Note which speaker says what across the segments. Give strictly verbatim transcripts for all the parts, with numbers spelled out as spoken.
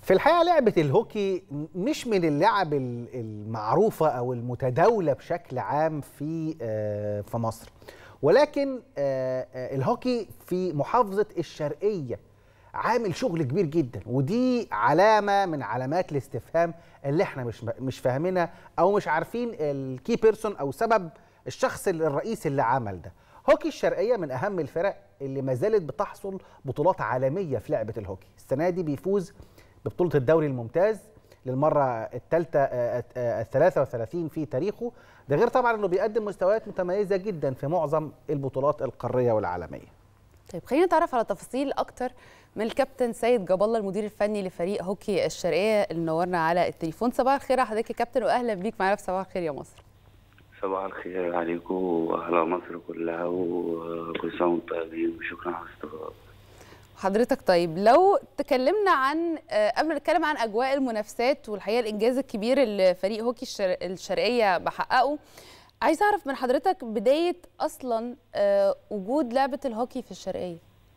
Speaker 1: في الحقيقة لعبة الهوكي مش من اللعب المعروفة أو المتداولة بشكل عام في في مصر، ولكن الهوكي في محافظة الشرقية عامل شغل كبير جدا، ودي علامة من علامات الاستفهام اللي احنا مش مش فاهمينها أو مش عارفين الكي بيرسون أو سبب الشخص الرئيسي اللي عمل ده. هوكي الشرقية من أهم الفرق اللي ما زالت بتحصل بطولات عالمية في لعبة الهوكي. السنة دي بيفوز ببطولة الدوري الممتاز للمرة الثالثة الثلاثة وثلاثين في تاريخه، ده غير طبعا انه بيقدم مستويات متميزة جدا في معظم البطولات القارية والعالمية.
Speaker 2: طيب خلينا نتعرف على تفاصيل اكتر من الكابتن سيد جاب الله المدير الفني لفريق هوكي الشرقية اللي نورنا على التليفون. صباح الخير على حضرتك يا كابتن، واهلا بيك معانا في صباح الخير يا مصر.
Speaker 3: صباح الخير عليكم واهلا مصر كلها، وكل سنة وانتم طيبين، وشكرا على الاستضافة.
Speaker 2: حضرتك طيب لو تكلمنا عن قبل ما نتكلم عن اجواء المنافسات والحقيقه الانجاز الكبير اللي فريق هوكي الشرقيه بحققه، عايز اعرف من حضرتك بدايه اصلا وجود لعبه الهوكي في الشرقيه.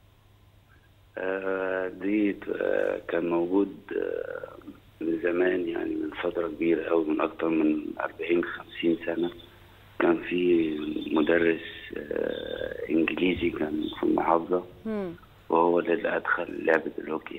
Speaker 3: دي كان موجود من زمان، يعني من فتره كبيره قوي، من اكتر من أربعين خمسين سنه. كان في مدرس انجليزي كان في المحافظه وهو اللي ادخل لعبه الهوكي.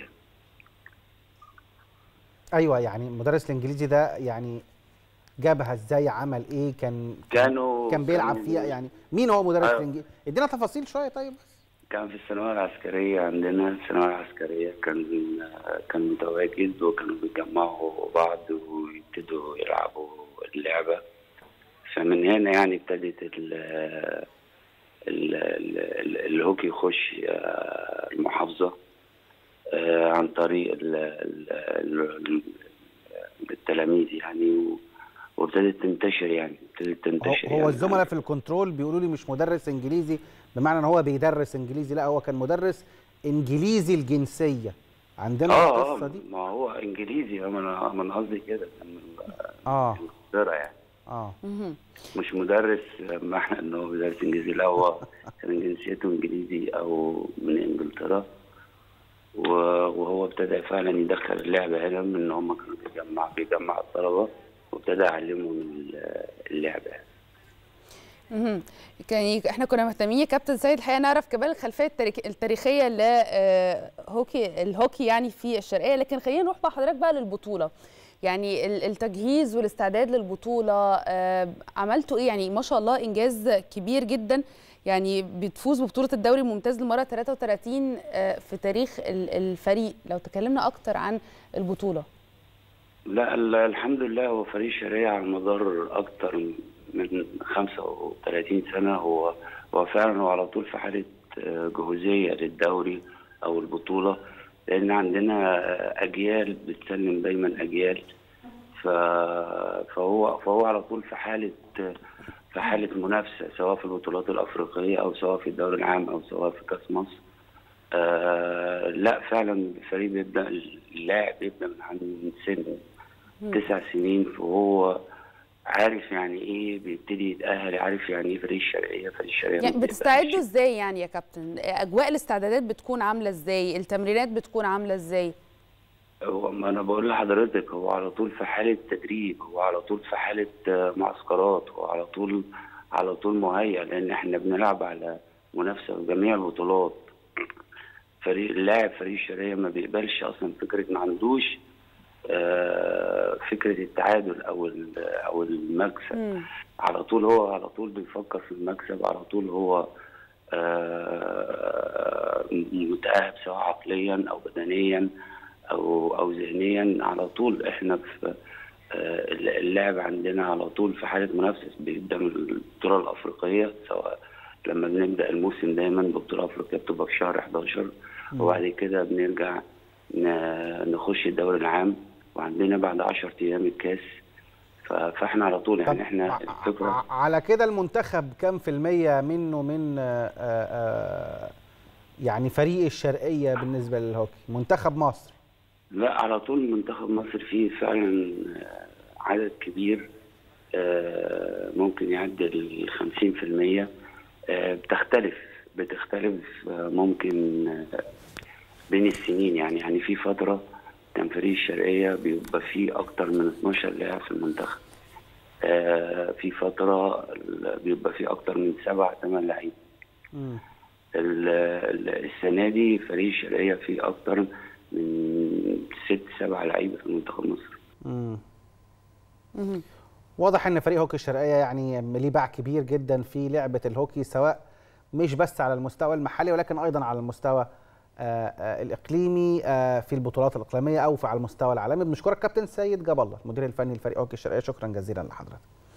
Speaker 1: ايوه، يعني المدرس الانجليزي ده يعني جابها ازاي؟ عمل ايه؟ كان
Speaker 3: كانوا
Speaker 1: كان بيلعب
Speaker 3: كانوا
Speaker 1: فيها؟ يعني مين هو مدرس أيوة. الانجليزي؟ ادينا تفاصيل شويه. طيب
Speaker 3: كان في الثانويه العسكريه، عندنا الثانويه العسكريه كان كان متواجد، وكانوا بيجمعوا بعض ويبتدوا يلعبوا اللعبه. فمن هنا يعني ابتدت ال ال ال الهوكي يخش المحافظه عن طريق ال ال التلاميذ يعني، وابتدت تنتشر يعني ابتدت تنتشر.
Speaker 1: هو يعني الزملاء في الكنترول بيقولوا لي مش مدرس انجليزي بمعنى ان هو بيدرس انجليزي، لا هو كان مدرس انجليزي الجنسيه. عندنا
Speaker 3: اه
Speaker 1: القصه دي؟
Speaker 3: ما هو انجليزي، انا من قصدي كده كان
Speaker 1: اه
Speaker 3: انجلترا يعني.
Speaker 1: اه
Speaker 3: مش مدرس ما احنا ان هو مدرس انجليزي، لا هو كان جنسيته انجليزي او من انجلترا، وهو ابتدى فعلا يدخل اللعبه هنا، من ان هم كانوا بيجمع بيجمع الطلبه وابتدى يعلمهم اللعبه.
Speaker 2: اها يعني احنا كنا مهتمين يا كابتن سيد الحقيقه نعرف كمان الخلفيه التاريخيه لهوكي الهوكي يعني في الشرقيه، لكن خلينا نروح مع حضرتك بقى للبطوله. يعني التجهيز والاستعداد للبطوله عملتوا ايه؟ يعني ما شاء الله انجاز كبير جدا، يعني بتفوز ببطوله الدوري الممتاز للمره ثلاثة وثلاثين في تاريخ الفريق. لو تكلمنا اكتر عن البطوله.
Speaker 3: لا الحمد لله، هو فريق الشرقيه على مدار اكتر من خمسة وثلاثين سنه هو هو فعلا هو على طول في حاله جهوزيه للدوري او البطوله، لان عندنا اجيال بتسلم دايما اجيال، فهو فهو على طول في حاله في حاله منافسه، سواء في البطولات الافريقيه او سواء في الدوري العام او سواء في كاس مصر. آه لا فعلا الفريق بيبدا، اللاعب بيبدا من عند سن تسع سنين، فهو عارف يعني ايه بيبتدي يتاهل، عارف يعني ايه فريق الشرقيه. فريق الشرقيه
Speaker 2: يعني بتستعدوا ازاي يعني يا كابتن؟ اجواء الاستعدادات بتكون عامله ازاي؟ التمرينات بتكون عامله ازاي؟
Speaker 3: هو ما انا بقول لحضرتك، هو على طول في حاله تدريب، هو على طول في حاله معسكرات، هو على طول على طول مهيأ، لان احنا بنلعب على منافسه في جميع البطولات. فريق اللاعب فريق الشرقيه ما بيقبلش اصلا فكره، ما عندوش فكره التعادل او او المكسب. م. على طول هو على طول بيفكر في المكسب، على طول هو متأهب سواء عقليا او بدنيا او او ذهنيا. على طول احنا في اللعب عندنا على طول في حاله منافسه، بيبدا من البطوله الافريقيه، سواء لما بنبدا الموسم دايما ببطوله افريقيه بتبقى في شهر حداشر، وبعد كده بنرجع نخش الدوري العام، وعندنا بعد عشرة ايام الكاس. فاحنا على طول يعني احنا
Speaker 1: الفكره على كده. المنتخب كام في المية منه من آآ آآ يعني فريق الشرقيه بالنسبه للهوكي؟ منتخب مصر؟
Speaker 3: لا على طول منتخب مصر فيه فعلا عدد كبير، ممكن يعدي ال خمسين في المية. بتختلف بتختلف ممكن بين السنين، يعني يعني في فتره كان كان فريق الشرقيه بيبقى فيه اكتر من اتناشر لاعب في المنتخب. آه في فتره بيبقى فيه اكتر من سبع ثمان لعيبه. السنه دي فريق الشرقيه فيه اكتر من ست سبع لعيبه في منتخب مصر.
Speaker 1: امم واضح ان فريق هوكي الشرقيه يعني ليه باع كبير جدا في لعبه الهوكي، سواء مش بس على المستوى المحلي ولكن ايضا على المستوى آآ آآ الاقليمي آآ في البطولات الاقليميه او على المستوى العالمي. بنشكرك كابتن سيد جاب الله المدير الفني لفريق هوكي الشرقيه، شكرا جزيلا لحضرتك.